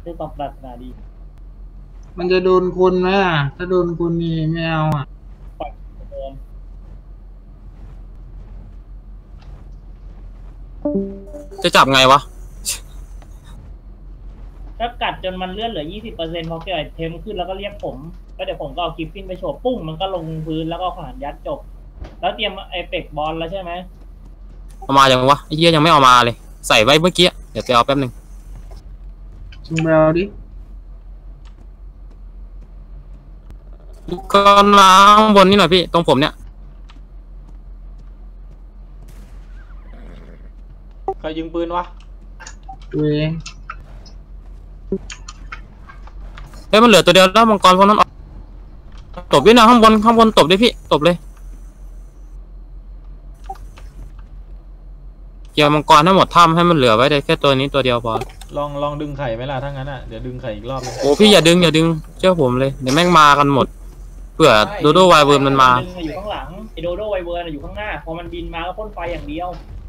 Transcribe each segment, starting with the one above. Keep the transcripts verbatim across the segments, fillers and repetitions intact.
ด้วยความปรารถนาดีมันจะโดนคนไหมอ่ะถ้าโดนคนนี่ไม่เอาอ่ะปล่อยเดิมจะจับไงวะถ้ากัดจนมันเลื่อนเหลือยี่สิบเปอร์เซ็นต์พอเกิดเทมขึ้นแล้วก็เรียกผมก็เดี๋ยวผมก็เอาคลิปฟินไปโชว์ปุ้งมันก็ลงพื้นแล้วก็ขวานยัดจบแล้วเตรียมไอเฟกบอลแล้วใช่ไหมเอามายังวะไอ้เหี้ยยังไม่เอามาเลยใส่ไว้เมื่อกี้เดี๋ยวไปเอาแป๊บนึงซุงไปเอาดิก็ล้างบนนี่หน่อยพี่ตรงผมเนี่ยใครยิงปืนวะตัวเองเฮ้ยมันเหลือตัวเดียวแล้วมังกรพวกนั้นออกตบด้วยนะข้างบนข้างบนตบด้วยพี่ตบเลยเกี่ยวมังกรให้หมดถ้ำให้มันเหลือไว้ได้แค่ตัวนี้ตัวเดียวพอลองลองดึงไข่ไหมล่ะถ้างั้นอ่ะเดี๋ยวดึงไข่อีกรอบนึงโอ้พี่อย่าดึงอย่าดึงเชื่อผมเลยเดี๋ยวแม่งมากันหมดเผื่อโดโดไวเวิร์นมันมาอยู่ข้างหลังไอโดโดไวเวิร์นอยู่ข้างหน้าพอมันบินมาก็พ่นไฟอย่างเดียว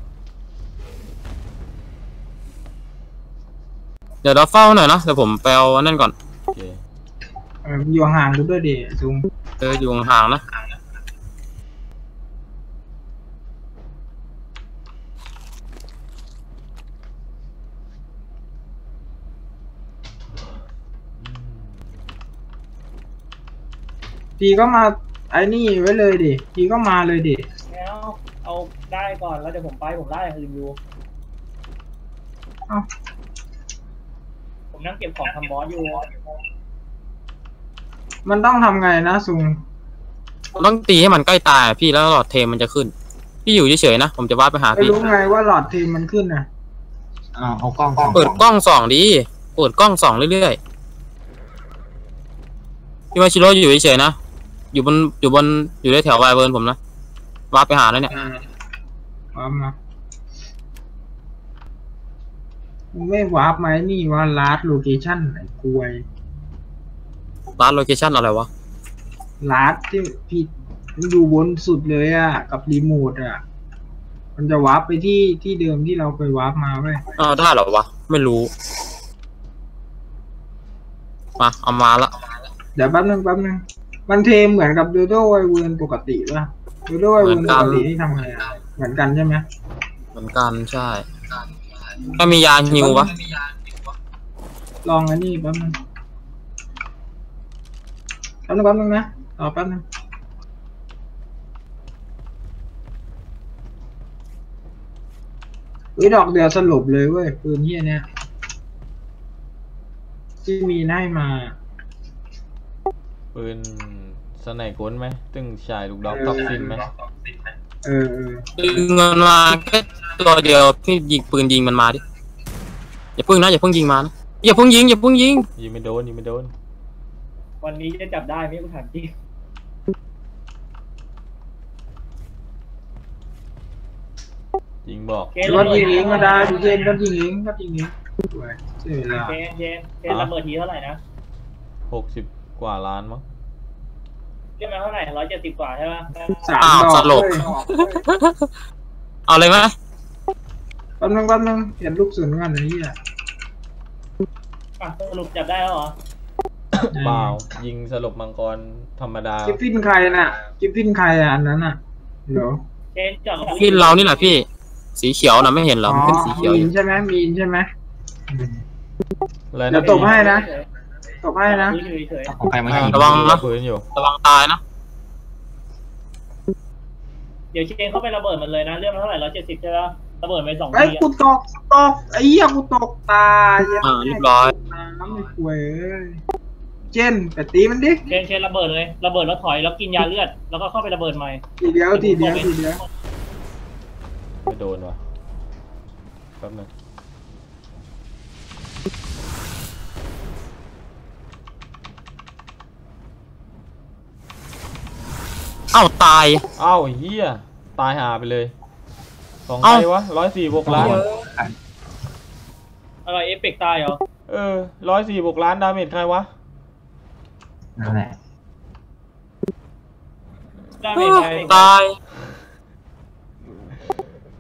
เดี๋ยวเราเฝ้าหน่อยนะเดี๋ยวผมไปเอาอันนั่นก่อนโอเคอยู่ห่างกันด้วยดิซุงเอออยู่ห่างๆนะทีก็มาไอ้นี่ไว้เลยดิทีก็มาเลยดิแล้วเอาได้ก่อนแล้วเดี๋ยวผมไปผมได้คืนอยู่ผมนั่งเก็บของทำบอสอยู่มันต้องทำไงนะซุงต้องตีให้มันใกล้ตายพี่แล้วหลอดเทมมันจะขึ้นพี่อยู่เฉยๆนะผมจะวาดไปหาพี่ไม่รู้ไงว่าหลอดเทมมันขึ้นนะอ่าเอากล้องเปิดกล้องส่องดีเปิดกล้องส่องเรื่อยๆพี่มาชิโร่อยู่เฉยๆนะอยู่บนอยู่บนอยู่ในแถวไวเวิร์นผมนะวาดไปหาแล้วเนี่ยวาร์ปมาไม่วาร์ปไหมนี่ว่าลาร์ดโลเคชั่นไหนกวยลาร์ดโลเคชั่นอะไรวะลาร์ดที่พี่อยู่บนสุดเลยอ่ะกับรีโมทอ่ะมันจะวาร์ปไปที่ที่เดิมที่เราเคยวาร์ปมาไหมอ้าวได้หรอวะไม่รู้มาเอามาละเดี๋ยวแป๊บนึงแป๊บนึงมันเทมเหมือนกับโดโดไวเวิร์นปกติป่ะโดโดไวเวิร์นปกติที่ทำไงอ่ะเหมือนกันใช่ไหมเหมือนกันใช่ถ้ามียาฮิววะลองอันนี้แป๊บนึงแป๊บนึงแป๊บนึงนะรอแป๊บนึงอุ้ยดอกเดียวสรุปเลยเว้ยปืนเฮียเนี่ยที่มีให้มาปืนสไนก้นไหมตึงชายลูกดอกท็อกซินไหมเออเออเงินมาแค่ตัวเดียวพี่ยิงปืนยิงมันมาดิอย่าพึ่งนะอย่าพึ่งยิงมานะอย่าพึ่งยิงอย่าพึ่งยิงยิงไม่โดนยิงไม่โดนวันนี้จะจับได้ไหมกูถามจริงยิงบอกรถยิงเองก็ได้ดูเจนรถยิงเองรถยิงเองเสียเวลาเจนเจนเจนระเบิดทีเท่าไหร่นะหกสิบกว่าล้านมั้งเรียกมาเท่าไหร่ร้อยเจ็ดสิบกว่าใช่ไหมสามดอกสลบเอาเลยไหมแป๊บนึงแป๊บนึงเห็นลูกศูนย์กันไอ้เหี้ยสรุปจับได้แล้วเหรอเปล่ายิงสลบมังกรธรรมดากิฟฟินใครน่ะกิฟฟินใครอ่ะอันนั้นอ่ะเดี๋ยวเจนจับกินเรานี่แหละพี่สีเขียวนะไม่เห็นเราเป็นสีเขียวมีนใช่ไหมมีนใช่ไหมเดี๋ยวตบให้นะตบให้นะระวังนะระวังตายนะเดี๋ยวเชนเข้าไประเบิดมันเลยนะเรื่องเท่าไหร่ร้อยเจ็ดสิบใช่ไหมระเบิดไปสองทีไอ้กูตกตกไอ้เหี้ยกูตกตายอ่าเรียบร้อยน้ำไม่ป่วยเจนแต่ตีมันดิเชนเชนระเบิดเลยระเบิดแล้วถอยแล้วกินยาเลือดแล้วก็เข้าไประเบิดใหม่ทีเดียวทีเดียวทีเดียวไม่โดนวะแป๊บนึงเอ้าตายเอ้าเฮียตายหาไปเลยสองใครวะร้อยสี่บวกล้านอะไรเอฟเฟกตายเหรอเออร้อยสี่บวกล้านดาเมจใครวะนั่นแหละดาเมจใครตาย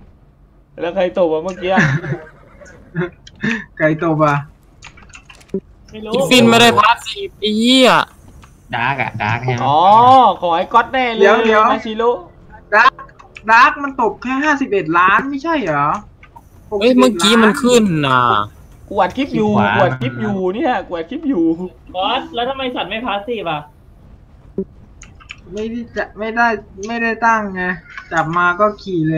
แล้วใครตบวะเมื่อกี้ใครตบอ่ะไม่รู้กิฟฟินไม่ได้พาสซีฟไอ้เหี้ยดาร์กอะดาร์กใช่ไหมอ๋อของไอ้ก๊อตแน่เลยเดี๋ยวเดี๋ยวมาชิโร่ดาร์กดาร์กมันตกแค่ห้าสิบเอ็ดล้านไม่ใช่เหรอเฮ้ยเมื่อกี้มันขึ้นนะกูอัดคลิปอยู่กูอัดคลิปอยู่เนี่ยกูอัดคลิปอยู่บอสแล้วทำไมสัตว์ไม่พาสซีฟอ่ะไม่ได้จะไม่ได้ไม่ได้ตั้งไงจับมาก็ขี่เลย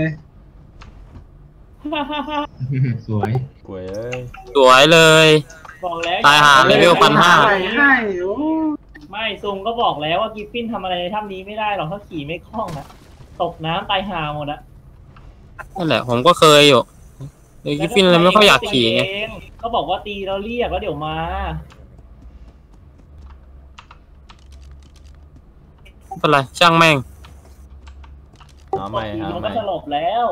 สวยกวยเอ้ยสวยเลยบอกแล้วตายหาเลเวลพันห้าใส่ให้โอ้ไม่ซุงก็บอกแล้วว่ากิฟฟินทำอะไรในถ้ำนี้ไม่ได้หรอกถ้าขี่ไม่คล่องนะตกน้ำตายหาหมดอะนั่นแหละผมก็เคยอยู่เดี๋ยวกิฟฟินเลยไม่ค่อยอยากขี่ไงเขาบอกว่าตีแล้วเรียกแล้วเดี๋ยวมาไม่เป็นไรช่างแม่งหาใหม่ตีหามันใหก็ม่สลบแล้ว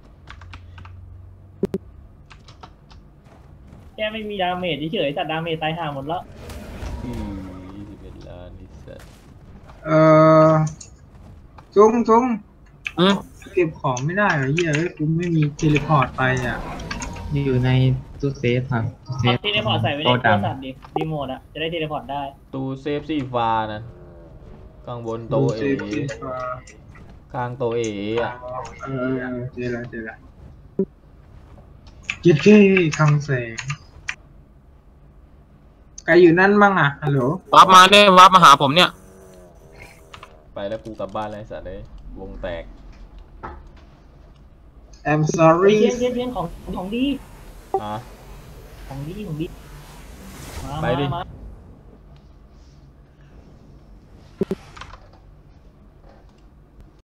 แกไม่มีดาเมจเฉยๆสัตว์ดาเมจตายหาหมดแล้วอืมยี่สิบเอ็ดล้านนี่สัสเออซุงซุงอืมเก็บของไม่ได้เหรอเฮียเอ้ยกูไม่มีเทเลพอร์ตไปอ่ะอยู่ในตู้เซฟครับตู้เซเอาฟเทเลพอร์ตใส่ไว้ในโต๊ะตัวดำสัตว์ดิรีโมทอะจะได้เทเลพอร์ตได้ตูเซฟสีฟ้านะข้างบนโตะเอดูสิว่าข้างโตะเออะเออเออเจอแล้วเจอแล้วเจ็ดเก้คำแสงใครอยู่นั่นบ้างอ่ะฮัลโหลวับมาได้วับมาหาผมเนี่ยไปแล้วกูกลับบ้านแล้วไอ้สัตว์เลยวงแตก I'm เที sorry ยนเทียนเทียนของของดีอ่ะของดีของดีมาไปดิมามา